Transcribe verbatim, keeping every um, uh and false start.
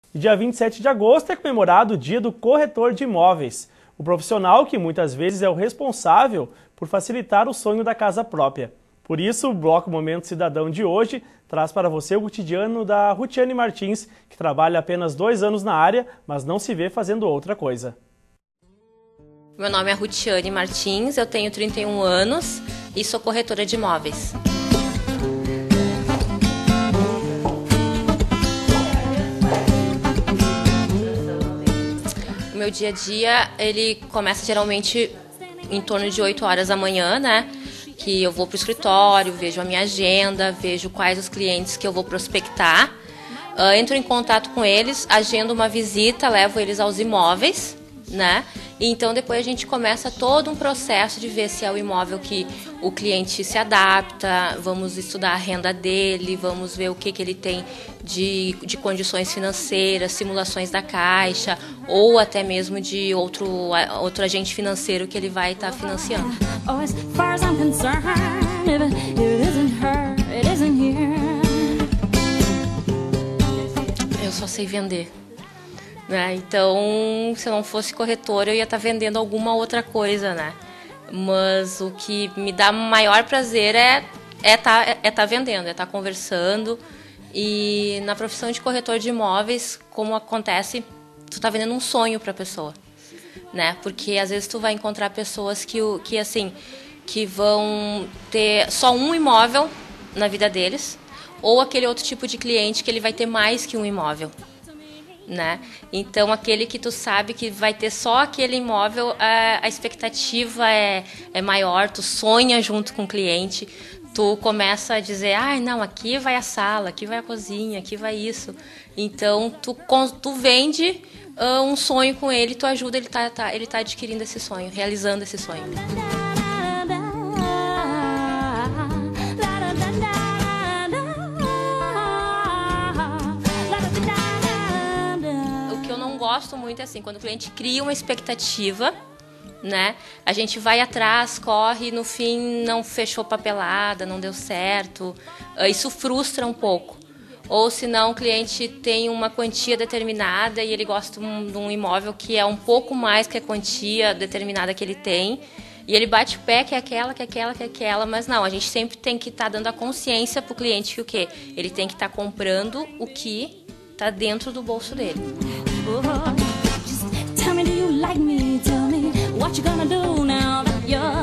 E dia vinte e sete de agosto é comemorado o Dia do Corretor de Imóveis, o profissional que muitas vezes é o responsável por facilitar o sonho da casa própria. Por isso, o Bloco Momento Cidadão de hoje traz para você o cotidiano da Rutiane Martins, que trabalha apenas dois anos na área, mas não se vê fazendo outra coisa. Meu nome é Rutiane Martins, eu tenho trinta e um anos e sou corretora de imóveis. O meu dia a dia, ele começa geralmente em torno de oito horas da manhã, né? Que eu vou para o escritório, vejo a minha agenda, vejo quais os clientes que eu vou prospectar, uh, entro em contato com eles, agendo uma visita, levo eles aos imóveis, né? E então depois a gente começa todo um processo de ver se é o imóvel que o cliente se adapta, vamos estudar a renda dele, vamos ver o que, que ele tem de, de condições financeiras, simulações da Caixa ou até mesmo de outro, outro agente financeiro que ele vai estar financiando. Eu só sei vender. Né? Então, se eu não fosse corretora, eu ia estar vendendo alguma outra coisa, né? Mas o que me dá maior prazer é é tá, é tá vendendo, é estar tá conversando. E na profissão de corretor de imóveis, como acontece, tu tá vendendo um sonho para a pessoa, né? Porque às vezes tu vai encontrar pessoas que que assim, que vão ter só um imóvel na vida deles, ou aquele outro tipo de cliente que ele vai ter mais que um imóvel. Né? Então, aquele que tu sabe que vai ter só aquele imóvel, a, a expectativa é, é maior, tu sonha junto com o cliente, tu começa a dizer, ah, não, aqui vai a sala, aqui vai a cozinha, aqui vai isso. Então, tu, tu vende uh, um sonho com ele, tu ajuda ele tá, tá, ele tá adquirindo esse sonho, realizando esse sonho. Gosto muito assim, quando o cliente cria uma expectativa, né? A gente vai atrás, corre, no fim não fechou papelada, não deu certo. Isso frustra um pouco. Ou se não, o cliente tem uma quantia determinada e ele gosta de um imóvel que é um pouco mais que a quantia determinada que ele tem. E ele bate o pé que é aquela, que é aquela, que é aquela, mas não, a gente sempre tem que estar tá dando a consciência pro cliente que o quê? Ele tem que estar tá comprando o que está dentro do bolso dele. Just tell me, do you like me? Tell me what you gonna do now that you're